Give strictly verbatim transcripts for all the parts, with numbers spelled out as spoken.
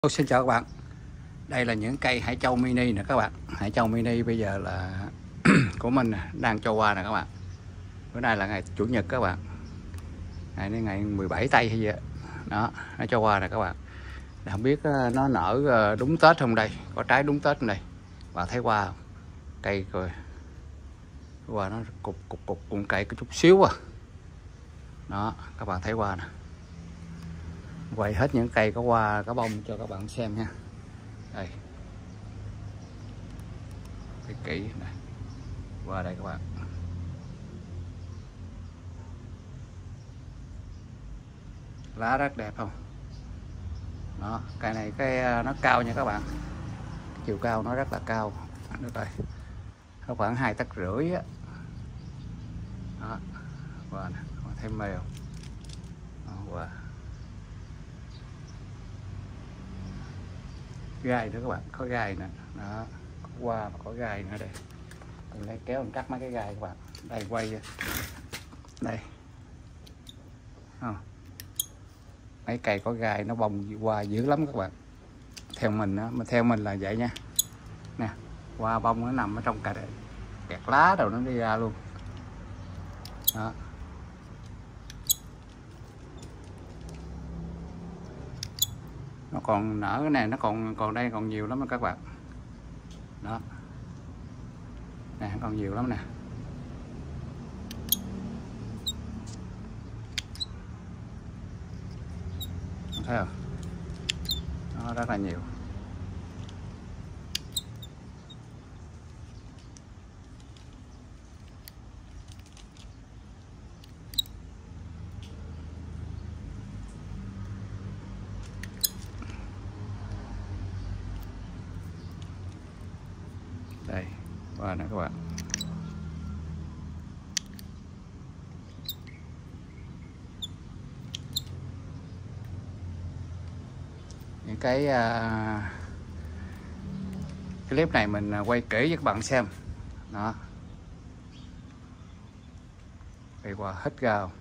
Xin chào các bạn. Đây là những cây hải châu mini nè các bạn. Hải châu mini bây giờ là của mình đang cho qua nè các bạn. Bữa nay là ngày chủ nhật các bạn. Ngày nay ngày mười bảy tây hay gì đó. Đó, nó cho qua nè các bạn. Không biết nó nở đúng Tết không đây, có trái đúng Tết không đây. Bạn thấy qua không? Cây rồi. Qua nó cục cục cục cùng cây có chút xíu à. Đó, các bạn thấy qua nè. Quay hết những cây có hoa có bông cho các bạn xem nha. Đây, cái kỹ này, qua đây các bạn. Lá rất đẹp không? Đó, cây này cái nó cao nha các bạn. Cái chiều cao nó rất là cao. Được đây, nó khoảng hai tấc rưỡi á. Đó, qua nè, còn thêm mèo. Đó, qua. Gai nữa các bạn, có gai nè, đó, có hoa mà có gai nữa đây. Mình lấy kéo mình cắt mấy cái gai các bạn. Đây quay đây, không? Mấy cây có gai nó bông hoa dữ lắm các bạn. Theo mình á, mà theo mình là vậy nha. Nè, hoa bông nó nằm ở trong cả kẹt lá rồi nó đi ra luôn. Đó. Nó còn nở cái này, nó còn còn đây còn nhiều lắm đó các bạn. Đó, nè còn nhiều lắm nè. Thấy không? Nó rất là nhiều. Đây, qua nè các bạn. Những cái uh, clip này mình quay kỹ cho các bạn xem. Đó. Đây qua hết gào.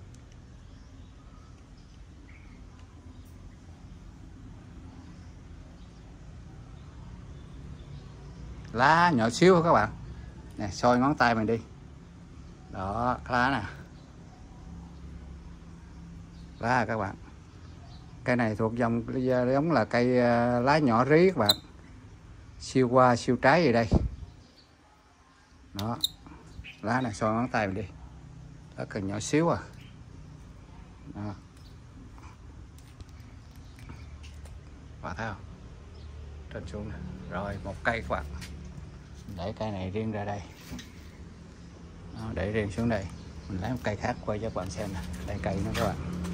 Lá nhỏ xíu các bạn. Nè, soi ngón tay mình đi. Đó, lá nè. Lá các bạn. Cây này thuộc dòng giống là cây lá nhỏ rí các bạn. Siêu hoa, siêu trái gì đây. Đó. Lá này soi ngón tay mình đi. Lá cần nhỏ xíu à. Đó. Và thấy không? Trên xuống nè. Rồi một cây các bạn. Để cây này riêng ra đây. Đó, để riêng xuống đây. Mình lấy một cây khác quay cho các bạn xem nè. Đây cây nữa các bạn.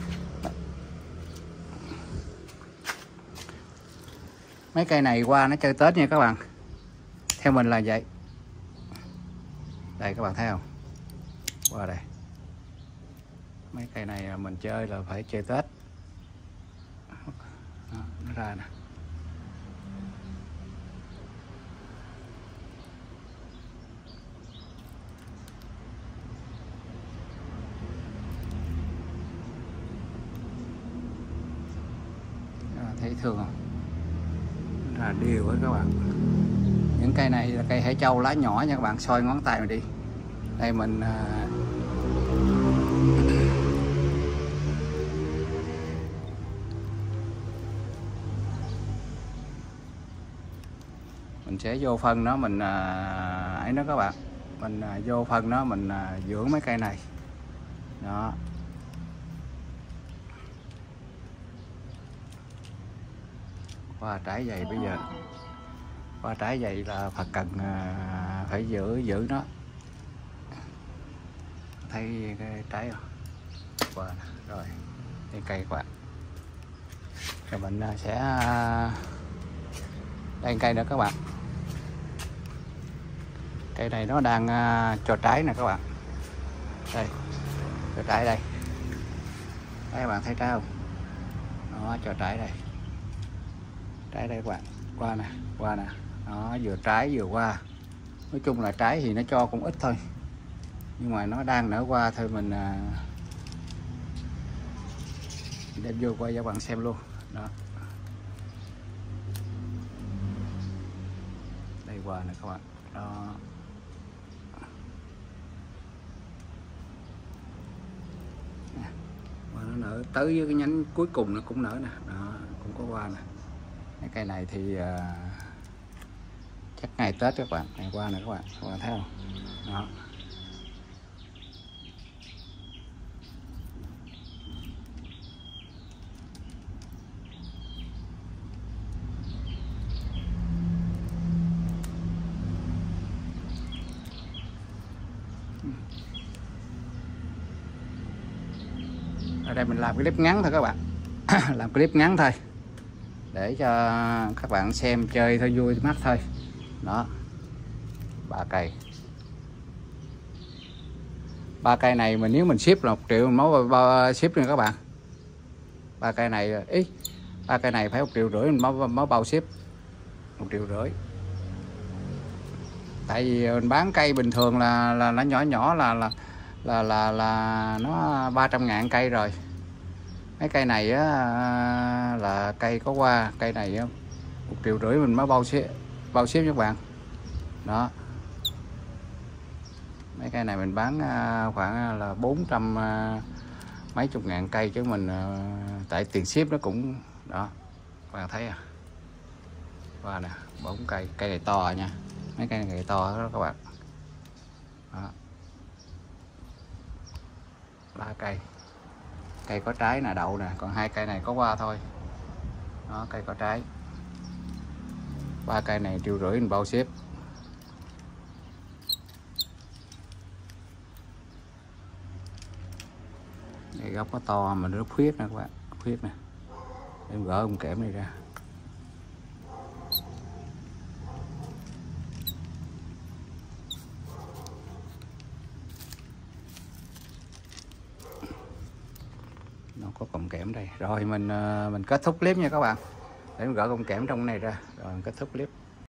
Mấy cây này qua nó chơi Tết nha các bạn. Theo mình là vậy. Đây các bạn thấy không? Qua đây. Mấy cây này mình chơi là phải chơi Tết. Đó, nó ra nè. Đó, thấy thương không? Là đều với các bạn. Những cây này là cây hải châu lá nhỏ nha các bạn, soi ngón tay mình đi. Đây mình à... mình sẽ vô phân nó mình à... ấy đó các bạn. Mình à, vô phân nó mình à, dưỡng mấy cây này. Đó. Qua trái dày bây giờ. Qua trái dày là phải cần à, phải giữ giữ nó. Thấy cái trái không? Qua nè. Rồi cái cây các bạn. Rồi mình sẽ đây cây nữa các bạn. Cây này nó đang uh, cho trái nè các bạn. Đây, cho trái đây. Đây các bạn thấy trái không? Nó cho trái đây. Trái đây các bạn. Qua nè, qua nè. Nó vừa trái vừa qua. Nói chung là trái thì nó cho cũng ít thôi. Nhưng mà nó đang nở qua thôi mình uh, đem vô quay cho các bạn xem luôn. Đó. qua nè các bạn. Đó. Và nó nở tới với cái nhánh cuối cùng nó cũng nở nè, đó cũng có hoa nè. Cái cây này thì uh, chắc ngày Tết các bạn, ngày qua nè các bạn, các bạn thấy không? Đó. Ở đây mình làm cái clip ngắn thôi các bạn. Làm clip ngắn thôi để cho các bạn xem chơi thôi, vui mắt thôi. Đó, ba cây ba cây này mình nếu mình ship là một triệu mình mới bao ship nha các bạn. Ba cây này ý ba cây này phải một triệu rưỡi mình mới, mới bao ship, một triệu rưỡi. Tại vì mình bán cây bình thường là là nó nhỏ nhỏ là là là là, là nó ba trăm ngàn cây rồi. Mấy cây này á, là cây có hoa, cây này á, một triệu rưỡi mình mới bao ship bao ship các bạn. Đó, mấy cây này mình bán khoảng là bốn trăm mấy chục ngàn cây chứ mình, tại tiền ship nó cũng đó, các bạn thấy à. Hoa nè, bốn cây, cây này to nha, mấy cây này to đó các bạn. Đó, ba cây, cây có trái là đậu nè, còn hai cây này có hoa thôi. Đó, cây có trái. Ba cây này triệu rưỡi mình bao ship. Đây gốc nó to mà nó khuyết nè các bạn, khuyết nè. Em gỡ ông kẽm này ra. Nó có cọng kẽm đây. Rồi mình mình kết thúc clip nha các bạn. Để mình gỡ cọng kẽm trong cái này ra rồi mình kết thúc clip.